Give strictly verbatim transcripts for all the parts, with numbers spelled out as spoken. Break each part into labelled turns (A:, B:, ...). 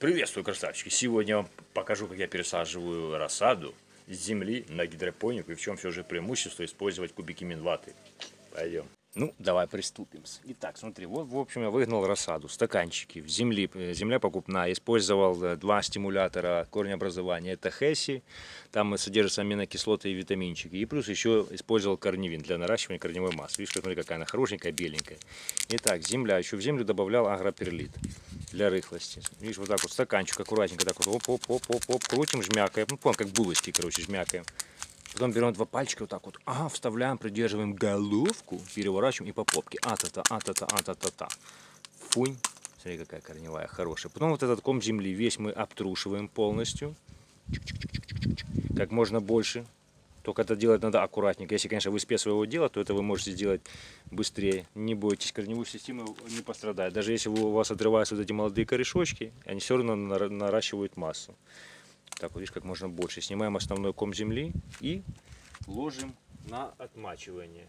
A: Приветствую, красавчики! Сегодня я вам покажу, как я пересаживаю рассаду с земли на гидропонику и в чем все же преимущество использовать кубики минваты. Пойдем. Ну, давай приступим. Итак, смотри, вот, в общем, я выгнал рассаду, стаканчики в земли, земля покупная. Использовал два стимулятора корнеобразования, это Хесси, там содержатся аминокислоты и витаминчики. И плюс еще использовал корневин для наращивания корневой массы. Видишь, смотри, какая она хорошенькая, беленькая. Итак, земля, еще в землю добавлял агроперлит для рыхлости. Видишь, вот так вот стаканчик аккуратненько, так вот, оп-оп-оп-оп-оп, крутим, жмякаем. Ну, понял, как булочки, короче, жмякаем. Потом берем два пальчика вот так вот, ага, вставляем, придерживаем головку, переворачиваем и по попке. А-та-та, а-та-та, а-та-та-та. Фунь. Смотри, какая корневая хорошая. Потом вот этот ком земли весь мы обтрушиваем полностью. Как можно больше. Только это делать надо аккуратненько. Если, конечно, вы спец своего дела, то это вы можете сделать быстрее. Не бойтесь, корневую систему не пострадает. Даже если у вас отрываются вот эти молодые корешочки, они все равно наращивают массу. Так, вот видишь, как можно больше. Снимаем основной ком земли и ложим на отмачивание.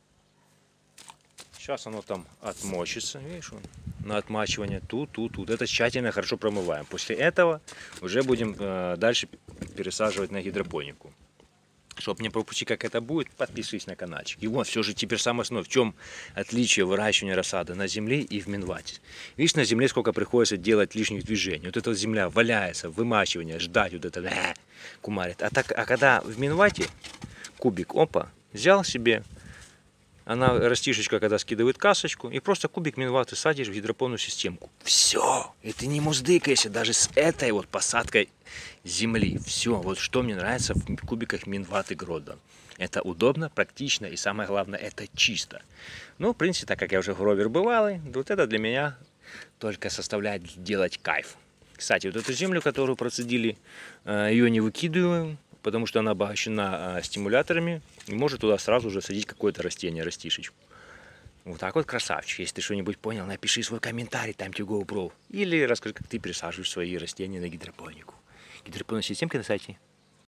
A: Сейчас оно там отмочится, видишь, он, на отмачивание. Тут, тут, тут. Это тщательно, хорошо промываем. После этого уже будем э, дальше пересаживать на гидропонику. Чтобы не пропустить, как это будет, подпишись на каналчик. И вот все же теперь самое основное. В чем отличие выращивания рассады на земле и в минвате? Видишь, на земле сколько приходится делать лишних движений. Вот эта вот земля валяется, вымачивание, ждать вот это, э, кумарит. А, так, а когда в минвате кубик, опа, взял себе, она растишечка, когда скидывает касочку, и просто кубик минваты садишь в гидропонную системку. Все, и ты не муздыкаешься даже с этой вот посадкой земли. Все, вот что мне нравится в кубиках минваты Гроддан. Это удобно, практично и самое главное, это чисто. Ну, в принципе, так как я уже гровер бывалый, вот это для меня только составляет делать кайф. Кстати, вот эту землю, которую процедили, ее не выкидываем, потому что она обогащена стимуляторами и может туда сразу же садить какое-то растение, растишечку. Вот так вот, красавчик. Если ты что-нибудь понял, напиши свой комментарий, там тебе GoPro. Или расскажи, как ты пересаживаешь свои растения на гидропонику. Гидропонная системка на сайте